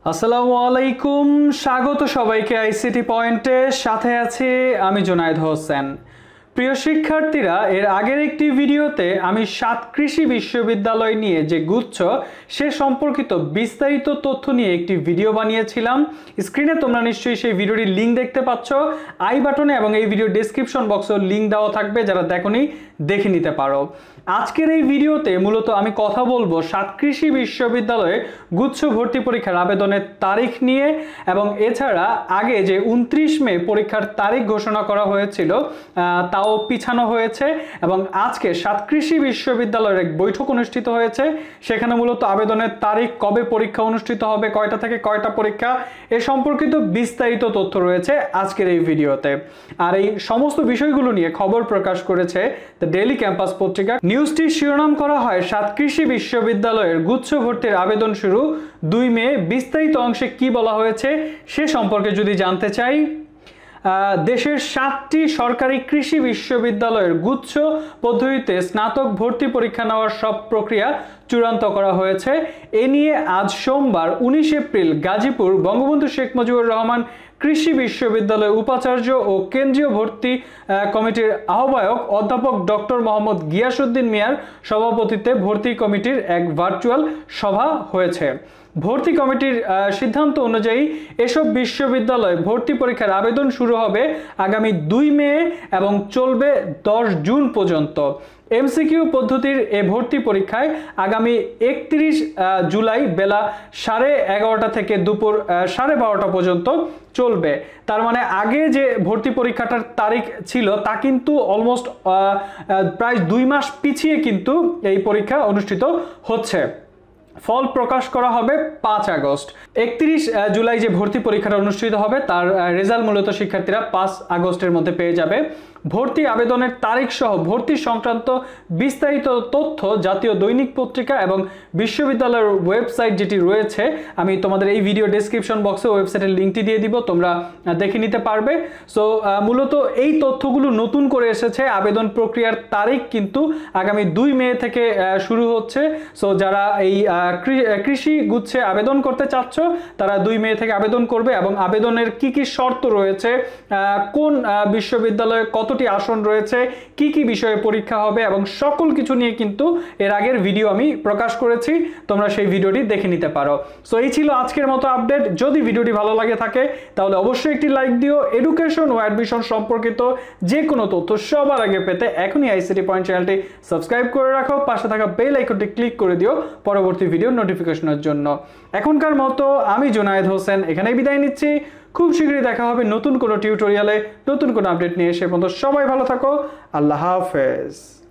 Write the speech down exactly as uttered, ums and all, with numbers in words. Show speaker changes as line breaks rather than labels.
আসসালামু আলাইকুম, স্বাগত সবাইকে আইসিটি পয়েন্টে। সাথে আছি আমি জুনায়েদ হোসেন। প্রিয় শিক্ষার্থীরা, এর আগের একটি ভিডিওতে আমি সাত কৃষি বিশ্ববিদ্যালয় নিয়ে যে গুচ্ছ সে সম্পর্কিত বিস্তারিত তথ্য নিয়ে একটি ভিডিও বানিয়েছিলাম। স্ক্রিনে তোমরা নিশ্চয়ই সেই ভিডিওটির লিঙ্ক দেখতে পাচ্ছ। আই বাটনে এবং এই ভিডিও ডেসক্রিপশন বক্সেও লিঙ্ক দেওয়া থাকবে, যারা দেখোনি দেখে নিতে পারো। আজকের এই ভিডিওতে মূলত আমি কথা বলবো সাত কৃষি বিশ্ববিদ্যালয়ে গুচ্ছ ভর্তি পরীক্ষার আবেদনের তারিখ নিয়ে, এবং এছাড়া আগে যে উনত্রিশ মে পরীক্ষার তারিখ ঘোষণা করা হয়েছিল তাও পিছানো হয়েছে, এবং আজকে সাত কৃষি বিশ্ববিদ্যালয়ের এক বৈঠক অনুষ্ঠিত হয়েছে। সেখানে মূলত আবেদনের তারিখ, কবে পরীক্ষা অনুষ্ঠিত হবে, কয়টা থেকে কয়টা পরীক্ষা, এ সম্পর্কিত বিস্তারিত তথ্য রয়েছে আজকের এই ভিডিওতে। আর এই সমস্ত বিষয়গুলো নিয়ে খবর প্রকাশ করেছে দ্য ডেইলি ক্যাম্পাস পত্রিকা। নিউজটি শিরোনাম করা হয় সাত কৃষি বিশ্ববিদ্যালয়ের গুচ্ছ ভর্তির আবেদন শুরু দুই মে। বিস্তারিত অংশে কি বলা হয়েছে সে সম্পর্কে যদি জানতে চাই, দেশের সাতটি সরকারি কৃষি বিশ্ববিদ্যালয়ের গুচ্ছ পদ্ধতিতে স্নাতক ভর্তি পরীক্ষা নেওয়ার সব প্রক্রিয়া চূড়ান্ত করা হয়েছে। এ নিয়ে আজ সোমবার উনিশ এপ্রিল গাজীপুর বঙ্গবন্ধু শেখ মুজিবুর রহমান কৃষি বিশ্ববিদ্যালয়ের উপাচার্য ও কেন্দ্রীয় ভর্তি কমিটির আহ্বায়ক অধ্যাপক ডক্টর মোহাম্মদ গিয়াসউদ্দিন মিয়ার সভাপতিত্বে ভর্তি কমিটির এক ভার্চুয়াল সভা হয়েছে। ভর্তি কমিটির সিদ্ধান্ত অনুযায়ী এসব বিশ্ববিদ্যালয়ে ভর্তি পরীক্ষার আবেদন শুরু হবে আগামী দুই মে এবং চলবে দশ জুন পর্যন্ত। এমসিকিউ পদ্ধতির এ ভর্তি পরীক্ষায় আগামী একত্রিশ জুলাই বেলা সাড়ে এগারোটা থেকে দুপুর সাড়ে বারোটা পর্যন্ত চলবে। তার মানে আগে যে ভর্তি পরীক্ষাটার তারিখ ছিল তা কিন্তু অলমোস্ট প্রায় দুই মাস পিছিয়ে কিন্তু এই পরীক্ষা অনুষ্ঠিত হচ্ছে। ফল প্রকাশ করা হবে পাঁচ আগস্ট। একত্রিশ জুলাই যে ভর্তি পরীক্ষাটা অনুষ্ঠিত হবে তার রেজাল্ট মূলত শিক্ষার্থীরা পাঁচ আগস্টের মধ্যে পেয়ে যাবে। ভর্তি আবেদনের তারিখ সহ ভর্তি সংক্রান্ত বিস্তারিত তথ্য জাতীয় দৈনিক পত্রিকা এবং বিশ্ববিদ্যালয়ের ওয়েবসাইট যেটি রয়েছে, আমি তোমাদের এই ভিডিও ডেসক্রিপশন বক্সে ওয়েবসাইটের লিঙ্কটি দিয়ে দিব, তোমরা দেখে নিতে পারবে। সো মূলত এই তথ্যগুলো নতুন করে এসেছে। আবেদন প্রক্রিয়ার তারিখ কিন্তু আগামী দুই মে থেকে শুরু হচ্ছে। সো যারা এই কৃষি গুচ্ছে আবেদন করতে চাচ্ছ তারা দুই মে থেকে আবেদন করবে, এবং আবেদনের কি কি শর্ত রয়েছে, কোন বিশ্ববিদ্যালয়ে কতটি আসন রয়েছে, কি কি বিষয়ে পরীক্ষা হবে, এবং সকল কিছু নিয়ে কিন্তু এর আগের ভিডিও আমি প্রকাশ করেছি, তোমরা সেই ভিডিওটি দেখে নিতে পারো। সো এই ছিল আজকের মতো আপডেট। যদি ভিডিওটি ভালো লাগে থাকে তাহলে অবশ্যই একটি লাইক দিও। এডুকেশন ও অ্যাডমিশন সম্পর্কিত যে কোনো তথ্য সবার আগে পেতে এখনই আইসিটি পয়েন্ট চ্যানেলটি সাবস্ক্রাইব করে রাখো, পাশে থাকা বেল আইকনটি ক্লিক করে দিও পরবর্তী ভিডিও নোটিফিকেশনের জন্য। এখনকার মতো আমি জুনায়েদ হোসেন এখানেই বিদায় নিচ্ছি। খুব শীঘ্রই দেখা হবে নতুন কোনো টিউটোরিয়ালে, নতুন কোনো আপডেট নিয়ে। সে পর্যন্ত সবাই ভালো থাকো। আল্লাহ হাফেজ।